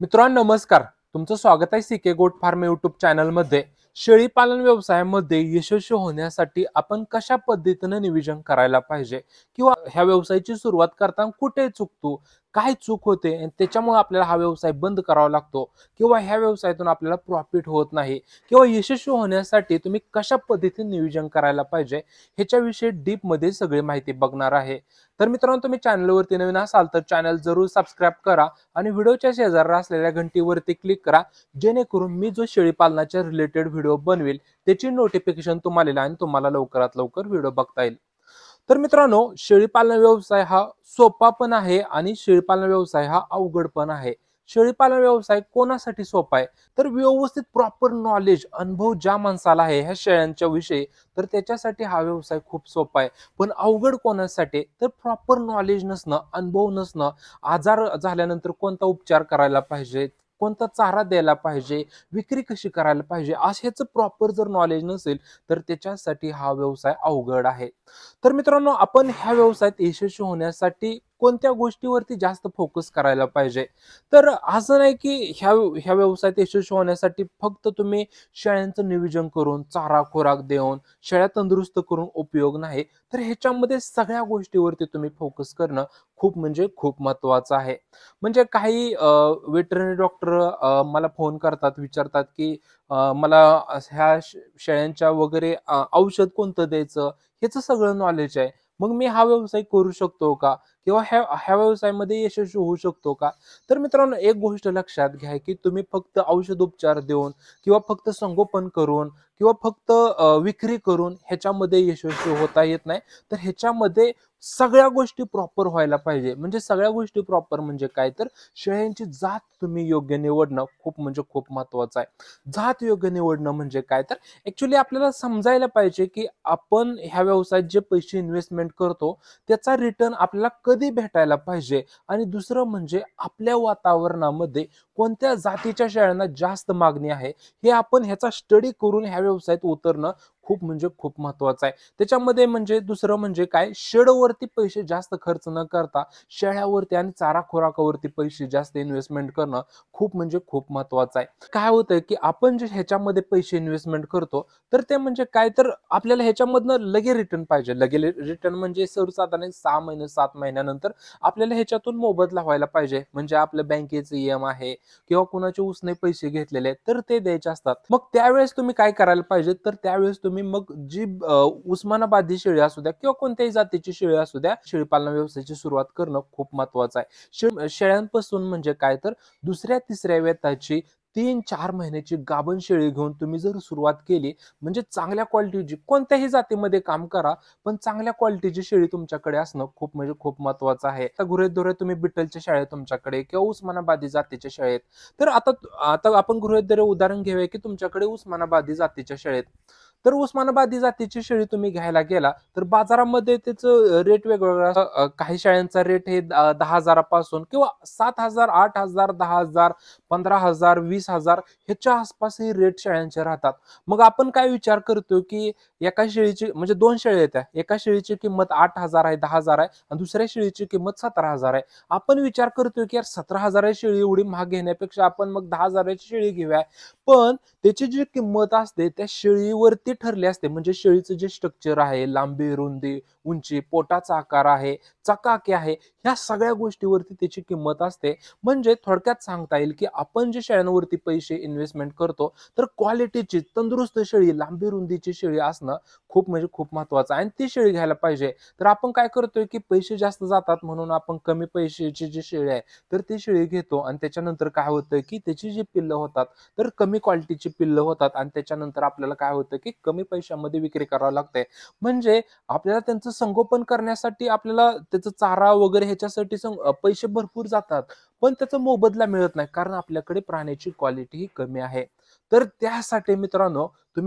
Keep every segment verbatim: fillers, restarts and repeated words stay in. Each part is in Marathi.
मित्रांनो नमस्कार. तुमचं स्वागत आहे सीके गोट फार्म यूट्यूब चॅनलमध्ये. शेळी पालन व्यवसायामध्ये यशस्वी होण्यासाठी आपण कशा पद्धतीने नियोजन करायला पाहिजे किंवा ह्या व्यवसायाची सुरुवात करताना कुठे चुकतो, काय चूक होते आणि त्याच्यामुळे आपल्याला हा व्यवसाय बंद करावा लागतो किंवा ह्या व्यवसायातून आपल्याला प्रॉफिट होत नाही किंवा यशस्वी होण्यासाठी तुम्ही कशा पद्धतीने नियोजन करायला पाहिजे ह्याच्याविषयी डीप मध्ये सगळी माहिती बघणार आहे. तर मित्रांनो तुम्ही चॅनलवरती नवीन असाल तर चॅनल जरूर सबस्क्राईब करा आणि व्हिडिओच्या शेजारी असलेल्या घंटीवरती क्लिक करा, जेणेकरून मी जो शेळी पालनाच्या रिलेटेड व्हिडिओ बनवेल त्याची नोटिफिकेशन तुम्हाला येईल आणि तुम्हाला लवकरात लवकर व्हिडिओ बघता येईल. तर मित्रांनो शेळी पालन व्यवसाय हा सोपा पण आहे आणि शेळी पालन व्यवसाय हा अवघड पण आहे. शेळी पालन व्यवसाय कोणासाठी सोपा आहे तर व्यवस्थित प्रॉपर नॉलेज अनुभव ज्या माणसाला आहे ह्या शेळ्यांच्या विषयी तर त्याच्यासाठी हा व्यवसाय खूप सोपा आहे. पण अवघड कोणासाठी तर प्रॉपर नॉलेज नसणं, अनुभव नसणं, आजार झाल्यानंतर कोणता उपचार करायला पाहिजे, कोणता चारा द्यायला पाहिजे, विक्री कशी करायला पाहिजे अशाच प्रॉपर जर नॉलेज नसेल तर त्याच्यासाठी हा व्यवसाय अवघड आहे. तर मित्रांनो आपण ह्या व्यवसायात यशस्वी होण्यासाठी कोणत्या गोष्टीवरती जास्त फोकस करायला पाहिजे तर असं नाही की ह्या ह्या व्यवसायात यशस्वी होण्यासाठी फक्त तुम्ही शेळ्यांचं नियोजन करून चारा खोराक देऊन शेळ्या तंदुरुस्त करून उपयोग नाही. तर ह्याच्यामध्ये सगळ्या गोष्टीवरती तुम्ही फोकस करणं खूप म्हणजे खूप महत्वाचं आहे. म्हणजे काही वेटरनरी डॉक्टर मला फोन करतात, विचारतात की मला ह्या शेळ्यांच्या वगैरे औषध कोणतं द्यायचं ह्याचं सगळं नॉलेज आहे, मग मी हा व्यवसाय करू शकतो का किंवा ह्या ह्या व्यवसायामध्ये यशस्वी होऊ शकतो का. तर मित्रांनो एक गोष्ट लक्षात घ्या की तुम्ही फक्त औषध उपचार देऊन किंवा फक्त संगोपन करून किंवा फक्त विक्री करून ह्याच्यामध्ये यशस्वी होता येत नाही. तर ह्याच्यामध्ये सगळ्या गोष्टी प्रॉपर व्हायला पाहिजे. म्हणजे सगळ्या गोष्टी प्रॉपर म्हणजे काय तर शेळ्यांची जात तुम्ही योग्य निवडणं खूप म्हणजे खूप महत्वाचं आहे. जात योग्य निवडणं म्हणजे काय तर ऍक्च्युली आपल्याला समजायला पाहिजे की आपण ह्या व्यवसायात जे पैसे इन्व्हेस्टमेंट करतो त्याचा रिटर्न आपल्याला कधी भेटायला पाहिजे आणि दुसरं म्हणजे आपल्या वातावरणामध्ये कोणत्या जातीच्या शेळ्यांना जास्त मागणी आहे हे आपण ह्याचा स्टडी करून ह्या व्यवसायात उतरणं खूप म्हणजे खूप महत्वाचं आहे. त्याच्यामध्ये म्हणजे दुसरं म्हणजे काय शेडवरती पैसे जास्त खर्च न करता शेळ्यावरती आणि चारा खोराकावरती पैसे जास्त इन्व्हेस्टमेंट करणं खूप म्हणजे खूप महत्वाचं आहे. काय होतंय की आपण जे ह्याच्यामध्ये पैसे इन्व्हेस्टमेंट करतो तर ते म्हणजे काय तर आपल्याला ह्याच्यामधनं लगे रिटर्न पाहिजे. लगे रिटर्न म्हणजे सर्वसाधारण सहा महिने सात महिन्यानंतर आपल्याला ह्याच्यातून मोबदला व्हायला पाहिजे. म्हणजे आपलं बँकेचं ईएम आहे किंवा कुणाचे उसने पैसे घेतलेले तर ते द्यायचे असतात. मग त्यावेळेस तुम्ही काय करायला पाहिजे तर त्यावेळेस तुम्ही मग जी उस्मानाबादी शेळी असू द्या किंवा कोणत्याही जातीची शेळी असू द्या शेळी पालन व्यवसायाची सुरुवात करणं खूप महत्वाचं आहे. शेळ्यांपासून म्हणजे काय तर दुसऱ्या तिसऱ्या वेताची तीन चार महिन्याची गाभण शेळी घेऊन तुम्ही जर सुरुवात केली म्हणजे चांगल्या क्वालिटीची कोणत्याही जातीमध्ये काम करा पण चांगल्या क्वालिटीची शेळी तुमच्याकडे असणं खूप म्हणजे खूप महत्वाचं आहे. आता गुरेत दोरे तुम्ही बिटलच्या शेळ्या तुमच्याकडे किंवा उस्मानाबादी जातीच्या शेळ्या आहेत तर आता आता आपण गृहीत धरूया उदाहरण घेऊया की तुमच्याकडे उस्मानाबादी जातीच्या शेळ्या आहेत. तर उस्मानाबादी जातीची शेळी तुम्ही घ्यायला गेला तर बाजारामध्ये त्याचं रेट वेगवेगळा. काही शेळ्यांचा रेट हे दहा हजारापासून किंवा सात हजार आठ हजार दहा हजार पंधरा हजार वीस हजार ह्याच्या आसपास हे रेट शेळ्यांचे राहतात. मग आपण काय विचार करतो की एका शेळीची म्हणजे दोन शेळ्या येत्या, एका शेळीची किंमत आठ हजार आहे दहा हजार आहे आणि दुसऱ्या शेळीची किंमत सतरा हजार आहे. आपण विचार करतोय की यार सतरा हजाराची शेळी एवढी महाग घेण्यापेक्षा आपण मग दहा हजाराची शेळी घेऊया. पण त्याची जी किंमत असते त्या शेळीवरती ठरली असते. म्हणजे शेळीचं जे स्ट्रक्चर आहे, लांबी रुंदी उंची, पोटाचा आकार आहे, चकाकी आहे, ह्या सगळ्या गोष्टीवरती त्याची किंमत असते. म्हणजे थोडक्यात सांगता येईल की आपण जे शेळ्यांवरती पैसे इन्व्हेस्टमेंट करतो तर क्वालिटीची तंदुरुस्त शेळी लांबी रुंदीची शेळी असणं खूप म्हणजे खूप महत्वाचं आहे आणि ती शेळी घ्यायला पाहिजे. तर आपण काय करतोय की पैसे जास्त जातात म्हणून आपण कमी पैशाची जी शेळी आहे तर ती शेळी घेतो आणि त्याच्यानंतर काय होतं की त्याची जी पिल्लं होतात तर कमी क्वालिटीची पिल्लं होतात आणि त्याच्यानंतर आपल्याला काय होतं की कमी पैशामध्ये विक्री करावी लागते. म्हणजे आपल्याला त्यांचं संगोपन करण्यासाठी आपल्याला त्याचं चारा वगैरे ह्याच्यासाठी पैसे भरपूर जातात पण त्याचा मोबदला मिळत नाही कारण आपल्याकडे प्राण्याची क्वालिटी ही कमी आहे. तर त्यासाठी मित्रांनो तुम्ही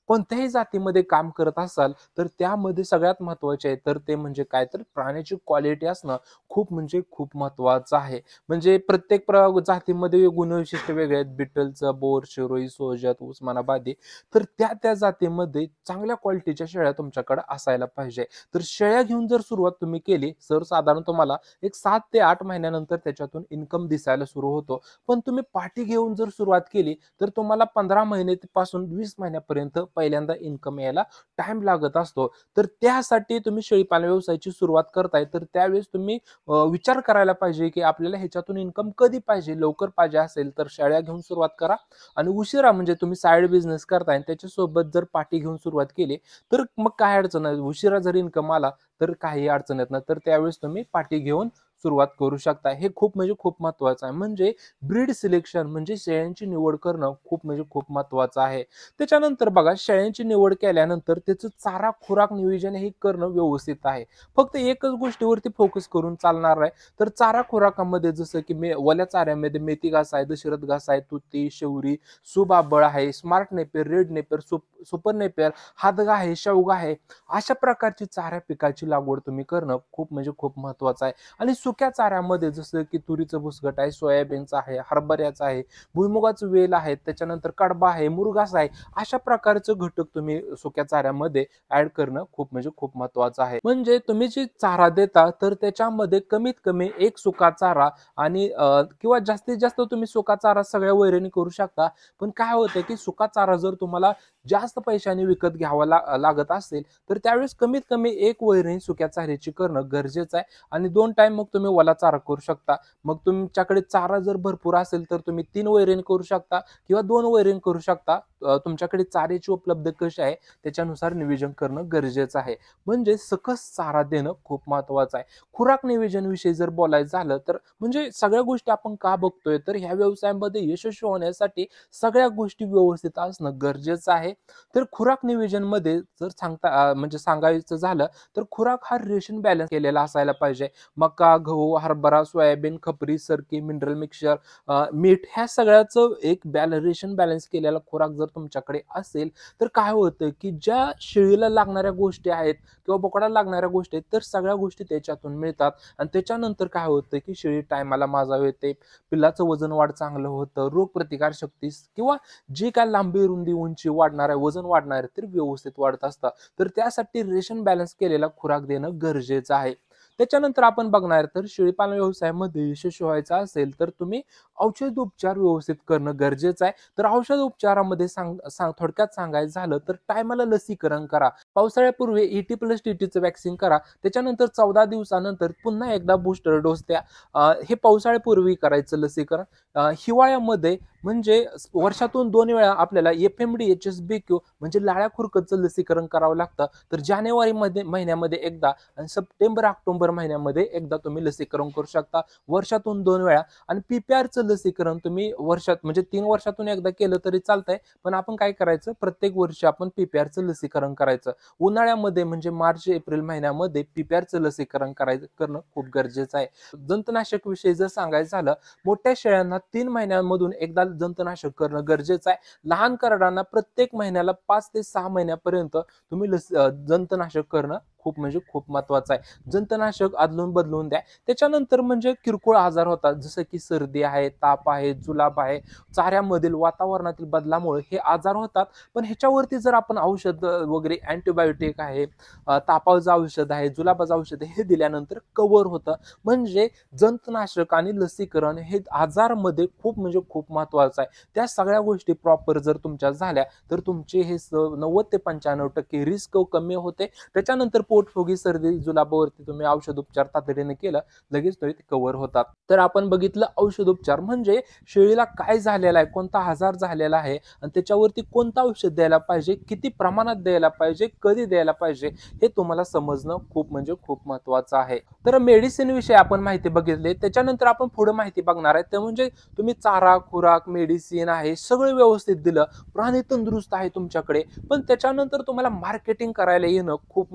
कोणत्याही जातीमध्ये काम करत असाल तर त्यामध्ये सगळ्यात महत्त्वाचे आहे तर ते म्हणजे काय तर प्राण्याची क्वालिटी असणं खूप म्हणजे खूप महत्त्वाचं आहे. म्हणजे प्रत्येक प्र जातीमध्ये गुणवैशिष्ट्य वेगळे आहेत. बिटलचं, बोर, शिरोई, सोजत, उस्मानाबादी. तर त्या त्या जातीमध्ये चांगल्या क्वालिटीच्या शेळ्या तुमच्याकडे असायला पाहिजे. तर शेळ्या घेऊन जर सुरुवात तुम्ही केली सर्वसाधारण तुम्हाला एक सात ते आठ महिन्यानंतर त्याच्यातून इन्कम दिसायला सुरू होतो. पण तुम्ही पाठी घेऊन जर सुरुवात केली तर तुम्हाला पंधरा महिने पासून वीस महिन्यापर्यंत पहिल्यांदा इन्कम यायला टाइम लागत असतो. तर त्यासाठी तुम्ही शेळीपालन व्यवसायाची सुरुवात करताय तर त्यावेळेस तुम्ही अ, विचार करायला पाहिजे की आपल्याला ह्याच्यातून इन्कम कधी पाहिजे. लवकर पाहिजे असेल तर शेळ्या घेऊन सुरुवात करा आणि उशिरा म्हणजे तुम्ही साइड बिझनेस करताय आणि त्याच्यासोबत जर पाठी घेऊन सुरुवात केली तर मग काय अडचण नाही. उशिरा जर इन्कम आला तर काही अडचण येत नाही. तर त्यावेळेस तुम्ही पाठी घेऊन सुरुवात करू शकता. हे खूप म्हणजे खूप महत्त्वाचं आहे. म्हणजे ब्रीड सिलेक्शन म्हणजे शेळ्यांची निवड करणं खूप म्हणजे खूप महत्त्वाचं आहे. त्याच्यानंतर बघा शेळ्यांची निवड केल्यानंतर त्याचं चारा खुराक नियोजन हे करणं व्यवस्थित आहे. फक्त एकच गोष्टीवरती फोकस करून चालणार नाही. तर चारा खुराकामध्ये जसं की मे ओल्या चाऱ्यामध्ये मेथी घास आहे, दशरथ घास आहे, तुती, शेवरी, सुबाबळ आहे, स्मार्ट नेपियर, रेड नेपियर, सुप सुपर नेपियर, हादगा आहे, शेवगा आहे. अशा प्रकारची चाऱ्या पिकाची लागवड तुम्ही करणं खूप म्हणजे खूप महत्त्वाचं आहे. आणि सुक्या चाऱ्यामध्ये जसं की तुरीचं भुसगट आहे, सोयाबीनचं आहे, हरभऱ्याचं आहे, भुईमुगाचं वेल आहे, त्याच्यानंतर कडबा आहे, मुरघास आहे. अशा प्रकारचं घटक तुम्ही सुक्या चाऱ्यामध्ये ऍड करणं खूप म्हणजे खूप महत्त्वाचं आहे. म्हणजे तुम्ही जी चारा देता तर त्याच्यामध्ये कमीत कमी एक सुका चारा आणि अ, किंवा जास्तीत जास्त तुम्ही सुका चारा सगळ्या वैरणी करू शकता. पण काय होतं की सुका चारा जर तुम्हाला जास्त पैशाने विकत घ्यावा ला- लागत असेल तर त्यावेळेस कमीत कमी एक वैरणी सुक्या चाऱ्याची करणं गरजेचं आहे. आणि दोन टाइम मग तुम्ही ओला चारा करू शकता. मग तुमच्याकडे चारा जर भरपूर असेल तर तुम्ही तीन वैरण करू शकता किंवा दोन वैरण करू शकता. अ, तुमच्याकडे चाऱ्याची उपलब्ध कशी आहे त्याच्यानुसार नियोजन करणं गरजेचं आहे. म्हणजे सकस चारा देणं खूप महत्त्वाचं आहे. खुराक नियोजन विषयी जर बोलायचं झालं तर म्हणजे सगळ्या गोष्टी आपण का बघतोय तर ह्या व्यवसायामध्ये यशस्वी होण्यासाठी सगळ्या गोष्टी व्यवस्थित असणं गरजेचं आहे. तर खुराक नियोजन मध्ये जर सांगता अ, म्हणजे सांगायचं झालं तर खुराक हा रेशन बॅलन्स केलेला असायला पाहिजे. मका, गहू, हरभरा, सोयाबीन, खपरी, सरकी, मिनरल मिक्सचर, मीठ ह्या सगळ्याचं एक बॅल रेशन बॅलन्स केलेला खुराक जर तुमच्याकडे असेल तर काय होतं की ज्या शेळीला लागणाऱ्या गोष्टी आहेत किंवा बोकडाला लागणाऱ्या गोष्टी आहेत तर सगळ्या गोष्टी त्याच्यातून मिळतात. आणि त्याच्यानंतर काय होतं की शेळी टायमाला माझा येते, पिल्लाचं वजन वाढ चांगलं होतं, रोग प्रतिकार शक्ती किंवा जे काय लांबी रुंदी उंची वाढणार आहे, वजन वाढणार आहे तर व्यवस्थित वाढत असतात. तर त्यासाठी रेशन बॅलन्स केलेला खुराक देणं गरजेचं आहे. त्याच्यानंतर आपण बघणार तर शेळीपालन व्यवसायामध्ये यशस्वी व्हायचं असेल तर तुम्ही औषध उपचार व्यवस्थित करणं गरजेचं आहे. तर औषध उपचारामध्ये सांग सांग थोडक्यात सांगायचं झालं तर टायमाला लसीकरण करा. पावसाळ्यापूर्वी एटी प्लस टीटीचं वॅक्सिन करा. त्याच्यानंतर चौदा दिवसानंतर पुन्हा एकदा बूस्टर डोस द्या. अ, हे पावसाळ्यापूर्वी करायचं लसीकरण. अ, हिवाळ्यामध्ये म्हणजे वर्षातून दोन वेळा आपल्याला F M D H S B Q म्हणजे लाळ्या खुरकतचं लसीकरण करावं लागतं. तर जानेवारी मध्ये महिन्यामध्ये एकदा आणि सप्टेंबर ऑक्टोबर महिन्यामध्ये एकदा तुम्ही लसीकरण करू शकता वर्षातून दोन वेळा. आणि पीपीआरचं लसीकरण तुम्ही वर्षात म्हणजे तीन वर्षातून एकदा केलं तरी चालतंय. पण आपण काय करायचं प्रत्येक वर्षी आपण पीपीआरचं लसीकरण करायचं. उन्हाळ्यामध्ये म्हणजे मार्च एप्रिल महिन्यामध्ये पीपीआरचं लसीकरण करायचं करणं खूप गरजेचं आहे. जंतनाशक विषयी जर सांगायचं झालं मोठ्या शेळ्यांना तीन महिन्यांमधून एकदा जंतनाशक करणं गरजेचं आहे. लहान करडांना प्रत्येक महिन्याला पाच ते सहा महिन्यापर्यंत तुम्ही लस अ, जंतनाशक करणं खूप म्हणजे खूप महत्वाचं आहे. जंतनाशक अदलून बदलून द्या. त्याच्यानंतर म्हणजे किरकोळ आजार होतात जसं की सर्दी आहे, ताप आहे, जुलाब आहे. चाऱ्यामधील वातावरणातील बदलामुळे हे आजार होतात. पण ह्याच्यावरती जर आपण औषध वगैरे अँटीबायोटिक आहे, अ, तापावरचं औषध आहे, जुलाबाचं औषध आहे हे दिल्यानंतर कव्हर होतं. म्हणजे जंतनाशक आणि लसीकरण हे आजारमध्ये खूप म्हणजे खूप महत्वाचं आहे. त्या सगळ्या गोष्टी प्रॉपर जर तुमच्या झाल्या तर तुमचे हे नव्वद ते पंच्याण्णव टक्के रिस्क कमी होते. त्याच्यानंतर पोटफुगी, सर्दी, जुलाबावरती तुम्ही औषध उपचार तातडीने केलं लगेच तुम्ही कव्हर होतात. तर आपण बघितलं औषध उपचार म्हणजे शेळीला काय झालेला आहे, कोणता आजार झालेला आहे आणि त्याच्यावरती कोणतं औषध द्यायला पाहिजे, किती प्रमाणात द्यायला पाहिजे, कधी द्यायला पाहिजे हे तुम्हाला समजणं खूप म्हणजे खूप महत्वाचं आहे. तर मेडिसिन विषयी आपण माहिती बघितली. त्याच्यानंतर आपण पुढे माहिती बघणार आहे ते म्हणजे तुम्ही चारा, खुराक, मेडिसिन आहे सगळं व्यवस्थित दिलं, प्राणी तंदुरुस्त आहे तुमच्याकडे, पण त्याच्यानंतर तुम्हाला मार्केटिंग करायला येणं खूप म्हणजे खूप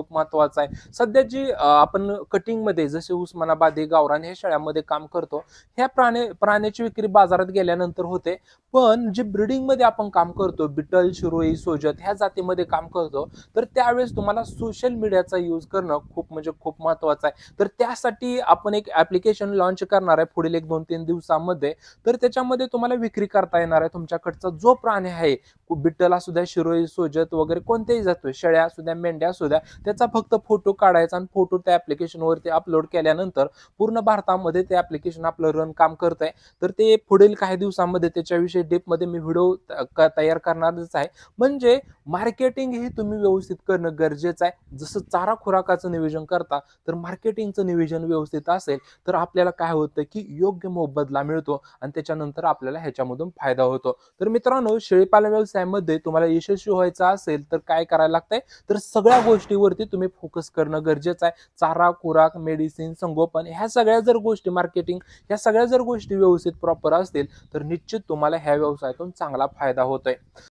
खूप महत्वाचं आहे. सध्या जी अ, आपण कटिंगमध्ये जसे उस्मानाबादी, गावरान ह्या शेळ्यांमध्ये काम करतो, ह्या प्राणी प्राण्याची विक्री बाजारात गेल्यानंतर होते. पण जे ब्रीडिंगमध्ये आपण काम करतो, बिटल, शिरोई, सोजत ह्या जातीमध्ये काम करतो, तर त्यावेळेस तुम्हाला सोशल मीडियाचा यूज करणं खूप म्हणजे खूप महत्वाचं आहे. तर त्यासाठी आपण एक ॲप्लिकेशन लॉन्च करणार आहे पुढील एक दोन तीन दिवसामध्ये. तर त्याच्यामध्ये तुम्हाला विक्री करता येणार आहे. तुमच्याकडचा जो प्राणी आहे, बिट्टल असू द्या, शिरोई, सोजत वगैरे कोणतेही जातो, शेळ्या असू द्या, मेंढ्या असू द्या, त्याचा फक्त फोटो काढायचा आणि फोटो त्या ॲप्लिकेशनवरती अपलोड केल्यानंतर पूर्ण भारतामध्ये ते ॲप्लिकेशन आपलं रन काम करतंय. तर ते पुढील काही दिवसामध्ये त्याच्याविषयी डीपमध्ये मी व्हिडिओ तयार करणारच आहे. म्हणजे मार्केटिंग हे तुम्ही व्यवस्थित करणं गरजेचं आहे. जसं चारा खुराकाचं नियोजन करता, तर मार्केटिंगचं नियोजन व्यवस्थित असेल तर आपल्याला काय होतं की योग्य मोबदला मिळतो आणि त्याच्यानंतर आपल्याला ह्याच्यामधून फायदा होतो. तर मित्रांनो, शेळीपालन व्यवसायामध्ये तुम्हाला यशस्वी व्हायचं असेल तर काय करायला लागतंय, तर सगळ्या गोष्टीवरती तुम्ही फोकस करणं गरजेचं आहे. चारा, खुराक, मेडिसिन, संगोपन ह्या सगळ्या जर गोष्टी, मार्केटिंग ह्या सगळ्या जर गोष्टी व्यवस्थित प्रॉपर असतील तर निश्चित तुम्हाला ह्या व्यवसायातून चांगला फायदा होतोय.